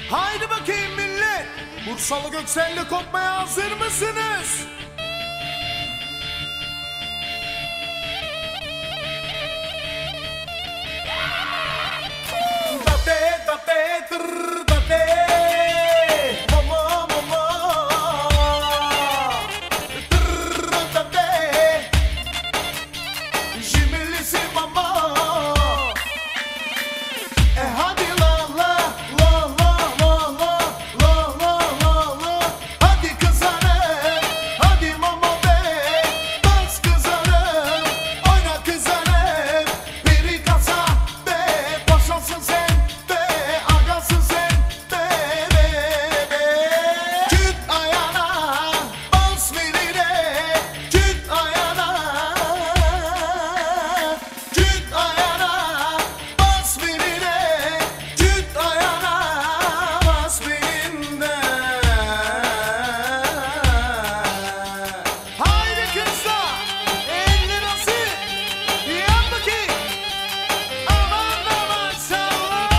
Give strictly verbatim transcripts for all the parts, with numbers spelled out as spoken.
Haydi bakayım millet. Bursalı Göksel'le kopmaya hazır mısınız? Date, date, tır, date. Mama, mama. Tır, date. Jimilisi mama. E hadi la la la la la la la la la la. Hadi kızarım, hadi mama be. Dans kızarım, oyna kızarım. Biri kasa be, paşasın sen be, agasın sen be be be. Küt ayağına, bas verire. Küt ayağına, küt ayağına, bas verire. Küt ayağına, bas verinde. Haydi kızlar, elini nasıl? Yap bakayım. Aman da maşallah.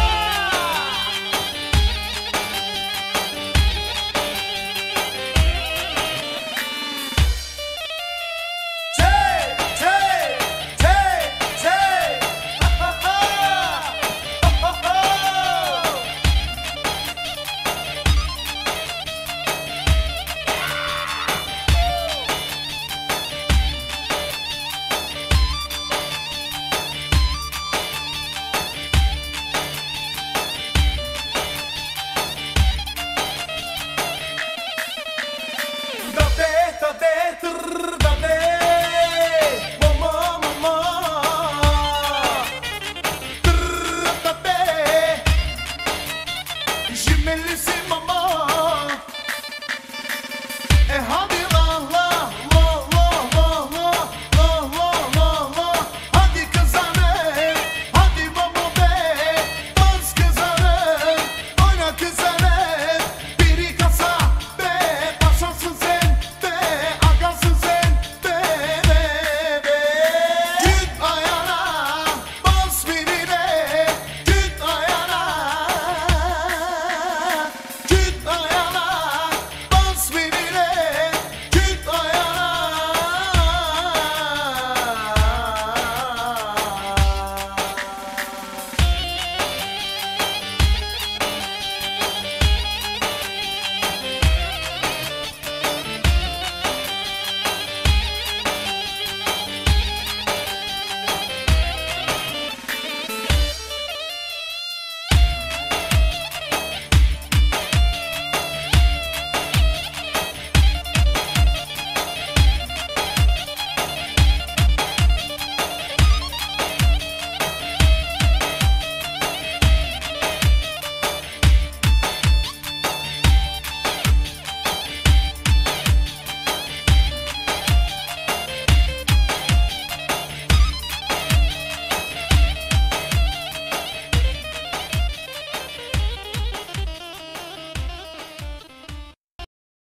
Çey, çey, çey, çey. Ha ha ha. Ha ha ha. Date, date, tır, date. Mama, mama. Tır, date. Jimilisi mama. E hadi